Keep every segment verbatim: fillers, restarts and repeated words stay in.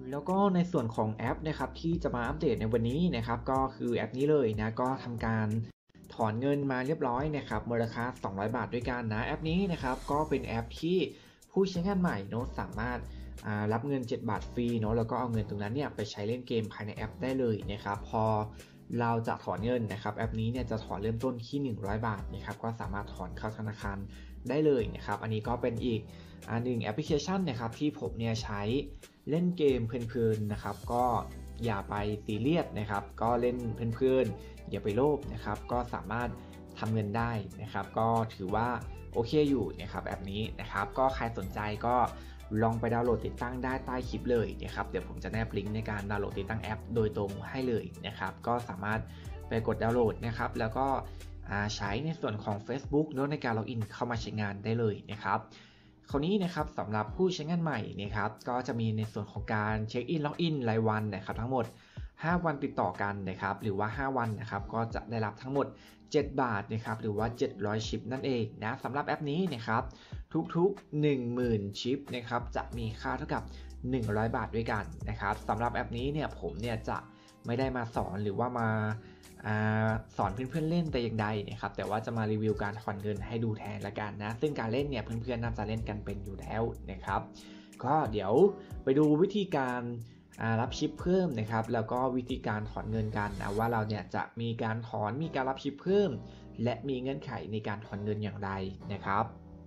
แล้วก็ในส่วนของแอปนะครับที่จะมาอัปเดตในวันนี้นะครับก็คือแอปนี้เลยนะก็ทำการถอนเงินมาเรียบร้อยนะครับมูลค่าสองร้อยบาทด้วยกันนะแอปนี้นะครับก็เป็นแอปที่ผู้ใช้งานใหม่เนาะสามารถรับเงินเจ็ดบาทฟรีเนาะแล้วก็เอาเงินตรงนั้นเนี่ยไปใช้เล่นเกมภายในแอปได้เลยนะครับพอเราจะถอนเงินนะครับแอปนี้เนี่ยจะถอนเริ่มต้นที่หนึ่งร้อยบาทนะครับก็สามารถถอนเข้าธนาคารได้เลยนะครับอันนี้ก็เป็นอีกอันหนึ่งแอปพลิเคชันนะครับที่ผมเนี่ยใช้เล่นเกมเพลินๆนะครับก็อย่าไปซีเรียสนะครับก็เล่นเพลินๆอย่าไปโลภนะครับก็สามารถทำเงินได้นะครับก็ถือว่าโอเคอยู่นะครับแอปนี้นะครับก็ใครสนใจก็ลองไปดาวน์โหลดติดตั้งได้ใต้คลิปเลยนะครับเดี๋ยวผมจะแนบลิงก์ในการดาวน์โหลดติดตั้งแอปโดยตรงให้เลยนะครับก็สามารถไปกดดาวน์โหลดนะครับแล้วก็ใช้ในส่วนของ Facebook เนาะในการล็อกอินเข้ามาใช้งานได้เลยนะครับคราวนี้นะครับสำหรับผู้ใช้งานใหม่นะครับก็จะมีในส่วนของการเช็คอินล็อกอินรายวันนะครับทั้งหมดห้าวันติดต่อกันนะครับหรือว่าห้าวันนะครับก็จะได้รับทั้งหมดเจ็ดบาทนะครับหรือว่าเจ็ดร้อยชิปนั่นเองนะสำหรับแอปนี้นะครับทุกๆ หนึ่งหมื่น ชิปนะครับจะมีค่าเท่ากับหนึ่งร้อยบาทด้วยกันนะครับสำหรับแอปนี้เนี่ยผมเนี่ยจะไม่ได้มาสอนหรือว่ามาสอนเพื่อนๆเล่นแต่อย่างใดนะครับแต่ว่าจะมารีวิวการถอนเงินให้ดูแทนละกันนะซึ่งการเล่นเนี่ยเพื่อนๆน่าจะเล่นกันเป็นอยู่แล้วนะครับก็เดี๋ยวไปดูวิธีการรับชิปเพิ่มนะครับแล้วก็วิธีการถอนเงินกันนะว่าเราเนี่ยจะมีการถอนมีการรับชิปเพิ่มและมีเงื่อนไขในการถอนเงินอย่างไรนะครับ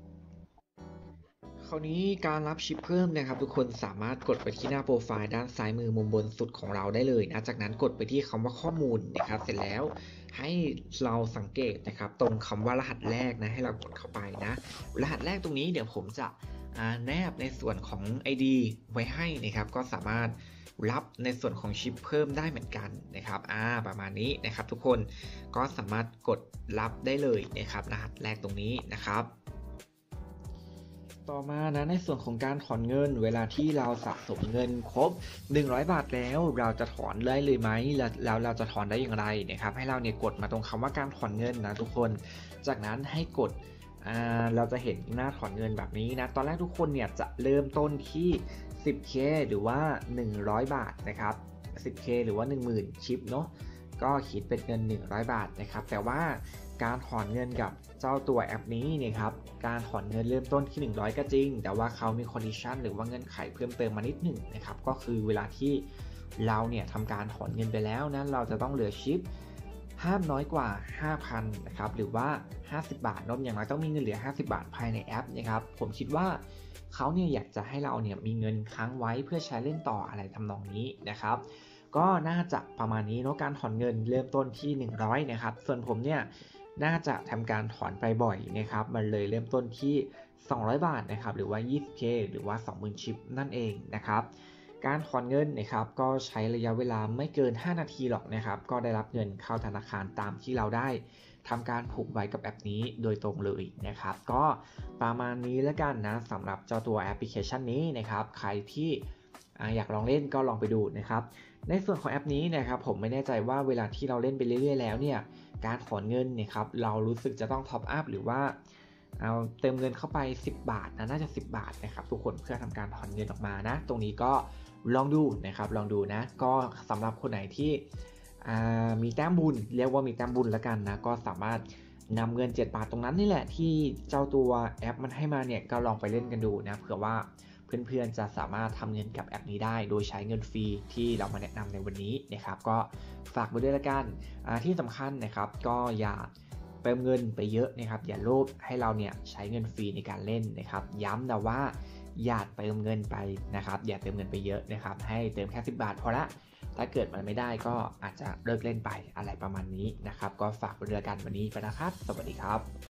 คราวนี้การรับชิปเพิ่มนะครับทุกคนสามารถกดไปที่หน้าโปรไฟล์ด้านซ้ายมือมุมบนสุดของเราได้เลยนะจากนั้นกดไปที่คำว่าข้อมูลนะครับเสร็จแล้วให้เราสังเกตนะครับตรงคำว่ารหัสแรกนะให้เรากดเข้าไปนะรหัสแรกตรงนี้เดี๋ยวผมจะแนบในส่วนของ ไอ ดี ไว้ให้นะครับก็สามารถรับในส่วนของชิปเพิ่มได้เหมือนกันนะครับอ่าประมาณนี้นะครับทุกคนก็สามารถกดรับได้เลยนะครับรหัสแรกตรงนี้นะครับต่อมานะในส่วนของการถอนเงินเวลาที่เราสะสมเงินครบหนึ่งร้อยบาทแล้วเราจะถอนได้เลยไหมแล้วเราจะถอนได้อย่างไรนะครับให้เราเนี่ยกดมาตรงคำว่าการถอนเงินนะทุกคนจากนั้นให้กดเราจะเห็นหน้าถอนเงินแบบนี้นะตอนแรกทุกคนเนี่ยจะเริ่มต้นที่ สิบเค หรือว่าหนึ่งร้อยบาทนะครับ สิบเค หรือว่า หนึ่งหมื่น ชิปเนาะก็คิดเป็นเงินหนึ่งร้อยบาทนะครับแต่ว่าการถอนเงินกับเจ้าตัวแอปนี้นะครับการถอนเงินเริ่มต้นที่หนึ่งร้อยก็จริงแต่ว่าเขามีคอนดิชันหรือว่าเงื่อนไขเพิ่มเติมมานิดหนึ่งนะครับก็คือเวลาที่เราเนี่ยทำการถอนเงินไปแล้วนะเราจะต้องเหลือชิปห้ามน้อยกว่า ห้าพัน นะครับหรือว่าห้าสิบบาทนอย่างน้อยต้องมีเงินเหลือห้าสิบบาทภายในแอปนะครับผมคิดว่าเขาเนี่ยอยากจะให้เราเนี่ยมีเงินค้างไว้เพื่อใช้เล่นต่ออะไรทำนองนี้นะครับก็น่าจะประมาณนี้เนาะการถอนเงินเริ่มต้นที่หนึ่งร้อยนะครับส่วนผมเนี่ยน่าจะทำการถอนไปบ่อยนะครับมันเลยเริ่มต้นที่สองร้อยบาทนะครับหรือว่า ยี่สิบเค หรือว่า สองหมื่น ชิปนั่นเองนะครับการถอนเงินนะครับก็ใช้ระยะเวลาไม่เกินห้านาทีหรอกนะครับก็ได้รับเงินเข้าธนาคารตามที่เราได้ทำการผูกไว้กับแอปนี้โดยตรงเลยนะครับก็ประมาณนี้แล้วกันนะสำหรับเจ้าตัวแอปพลิเคชันนี้นะครับใครที่อยากลองเล่นก็ลองไปดูนะครับในส่วนของแอปนี้นะครับผมไม่แน่ใจว่าเวลาที่เราเล่นไปเรื่อยๆแล้วเนี่ยการถอนเงินเนี่ยครับเรารู้สึกจะต้องท็อปอัพหรือว่าเอาเติมเงินเข้าไปสิบบาทนะน่าจะสิบบาทนะครับทุกคนเพื่อทำการถอนเงินออกมานะตรงนี้ก็ลองดูนะครับลองดูนะก็สำหรับคนไหนที่มีแต้มบุญเรียกว่ามีแต้มบุญแล้วกันนะก็สามารถนำเงินเจ็ดบาทตรงนั้นนี่แหละที่เจ้าตัวแอปมันให้มาเนี่ยก็ลองไปเล่นกันดูนะเผื่อว่าเพื่อนๆจะสามารถทำเงินกับแอปนี้ได้โดยใช้เงินฟรีที่เรามาแนะนำในวันนี้นะครับก็ฝากไว้ด้วยละกันที่สำคัญนะครับก็อย่าเติมเงินไปเยอะนะครับอย่าโลภให้เราเนี่ยใช้เงินฟรีในการเล่นนะครับย้ำนะว่าอย่าเติมเงินไปนะครับอย่าเติมเงินไปเยอะนะครับให้เติมแค่สิบบาทพอละถ้าเกิดมันไม่ได้ก็อาจจะเลิกเล่นไปอะไรประมาณนี้นะครับก็ฝากไว้ด้วยกันวันนี้ไปนะครับสวัสดีครับ